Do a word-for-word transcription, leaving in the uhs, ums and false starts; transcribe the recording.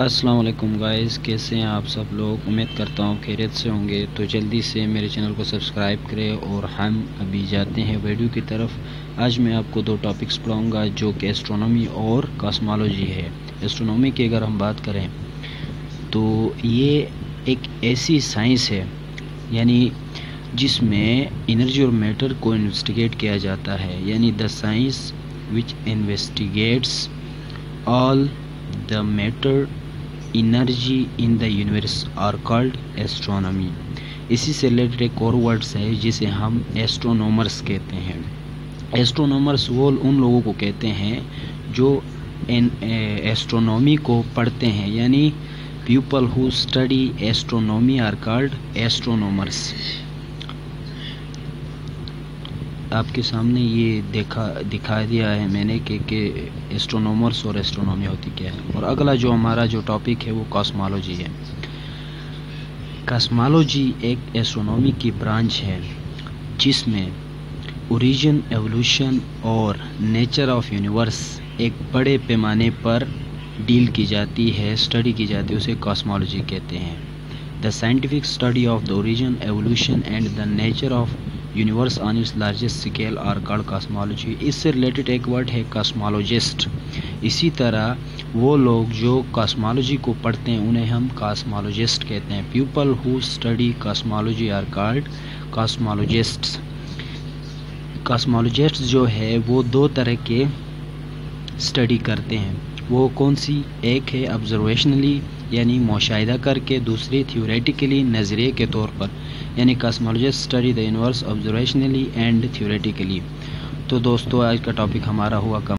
السلام علیکم گائز، کیسے ہیں آپ سب لوگ؟ امید کرتا ہوں خیریت سے ہوں گے۔ تو جلدی سے میرے چینل کو سبسکرائب کریں اور ہم ابھی جاتے ہیں ویڈیو کی طرف۔ آج میں آپ کو دو ٹاپکس پڑھاؤں گا جو کہ ایسٹرونومی اور کاسمالوجی ہے۔ ایسٹرونومی کی اگر ہم بات کریں تو یہ ایک ایسی سائنس ہے یعنی جس میں انرجی اور میٹر کو انویسٹیگیٹ کیا جاتا ہے، یعنی the science which investigates all the matter energy in the universe are called astronomy. اسی سے ریلیٹڈ ایک اور ورڈس ہے جسے ہم ایسٹرونومرس کہتے ہیں۔ ایسٹرونومرس وہ ان لوگوں کو کہتے ہیں جو ایسٹرونومی کو پڑھتے ہیں، یعنی people who study astronomy are called astronomers. آپ کے سامنے یہ دیکھا دکھا دیا ہے میں نے کہ کہ ایسٹرونومرس اور ایسٹرونومی ہوتی کیا ہے۔ اور اگلا جو ہمارا جو ٹاپک ہے وہ کاسمالوجی ہے۔ کاسمالوجی ایک ایسٹرونومی کی برانچ ہے جس میں اوریجن، ایوولوشن اور نیچر آف یونیورس ایک بڑے پیمانے پر ڈیل کی جاتی ہے، اسٹڈی کی جاتی ہے، اسے کاسمالوجی کہتے ہیں۔ The scientific study of the origin, evolution and the nature of universe on its largest scale are called cosmology. اس سے ریلیٹڈ ایک ورڈ ہے کاسمالوجسٹ۔ اسی طرح وہ لوگ جو کاسمالوجی کو پڑھتے ہیں انہیں ہم کاسمالوجسٹ کہتے ہیں۔ People who study cosmology are called cosmologists. Cosmologist جو ہے وہ دو طرح کے اسٹڈی کرتے ہیں۔ وہ کون سی؟ ایک ہے آبزرویشنلی یعنی مشاہدہ کر کے، دوسری تھیوریٹیکلی نظریے کے طور پر، یعنی cosmologist study the universe observationally and theoretically. تو دوستو آج کا ٹاپک ہمارا ہوا